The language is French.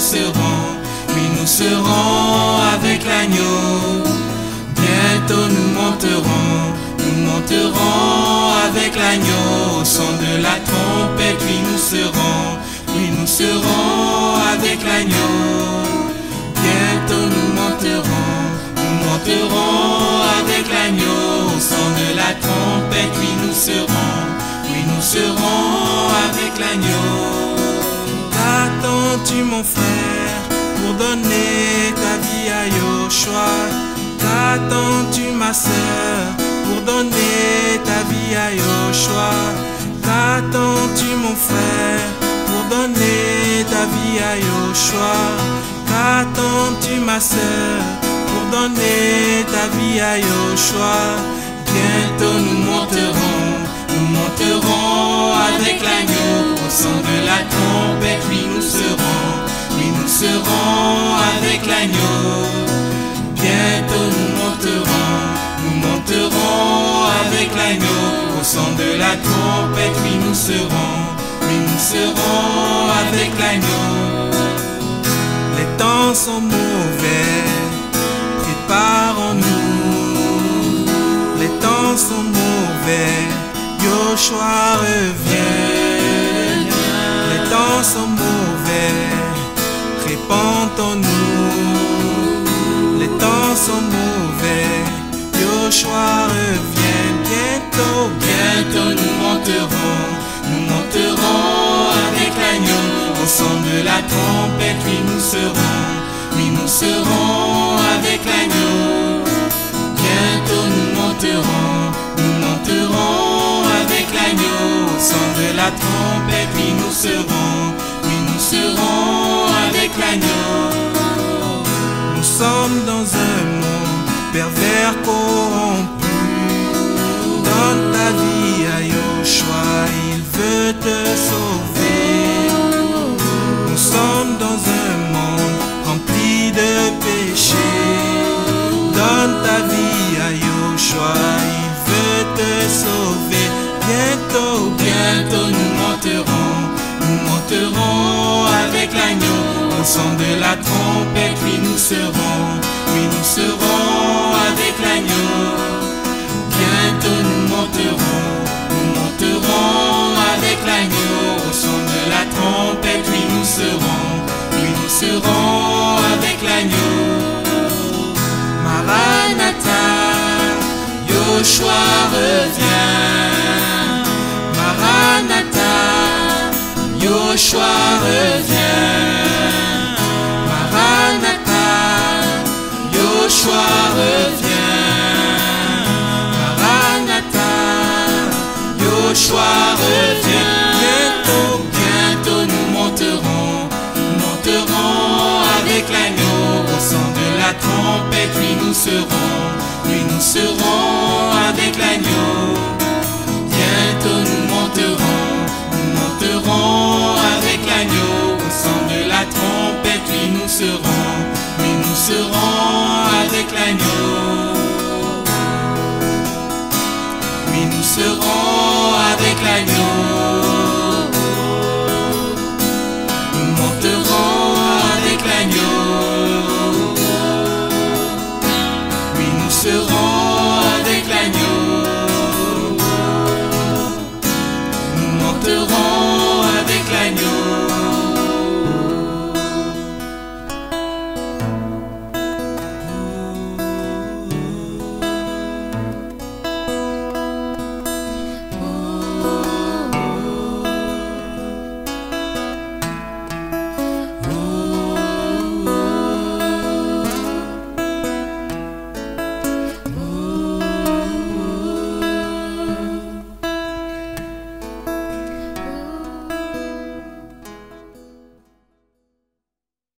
serons, oui nous serons avec l'agneau. Bientôt nous monterons avec l'agneau. Au son de la trompette, oui nous serons avec l'agneau. Bientôt nous monterons avec l'agneau. Au son de la trompette, oui nous serons avec l'agneau. Qu'attends-tu mon frère pour donner ta vie à Yoshua? Qu'attends-tu ma sœur pour donner ta vie à Yoshua? Qu'attends-tu mon frère pour donner ta vie à Yoshua? Qu'attends-tu ma sœur pour donner ta vie à Yoshua? Bientôt nous monterons avec l'agneau. Au son de la trompette, oui nous serons avec l'agneau. Bientôt nous monterons avec l'agneau. Au son de la trompette, oui nous serons avec l'agneau. Les temps sont mauvais, préparons-nous. Les temps sont mauvais, Yoshua revient. Les temps sont mauvais, répentons-nous. Les temps sont mauvais, Yoshua revient. Bientôt nous monterons avec l'agneau. Au son de la trompette, oui nous serons avec l'agneau. Bientôt nous monterons avec l'agneau. Au son de la trompette, oui nous serons avec l'agneau. Nous sommes dans un monde pervers, corrompu. Donne ta vie à Yoshua, il veut te sauver. Nous sommes dans un monde rempli de péchés. Donne ta vie à Yoshua, il veut te sauver. Bientôt nous monterons avec l'agneau. Au son de la trompette, oui nous serons avec l'agneau. Bientôt nous monterons avec l'agneau. Au son de la trompette, oui nous serons avec l'agneau. Maranatha, Yoshua revient. Maranatha, Yoshua revient. Maranatha, Yoshua revient. Maranatha, Yoshua revient. Bientôt nous monterons avec l'agneau. Au son de la trompette, oui nous serons avec l'agneau. Bientôt nous monterons avec l'agneau. Au son de la trompette, oui nous serons avec l'agneau. Oui nous serons avec l'agneau.